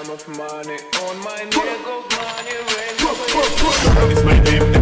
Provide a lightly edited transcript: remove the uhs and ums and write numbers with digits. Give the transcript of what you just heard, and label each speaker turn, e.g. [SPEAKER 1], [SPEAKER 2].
[SPEAKER 1] enough money on my nigga money. It's my name.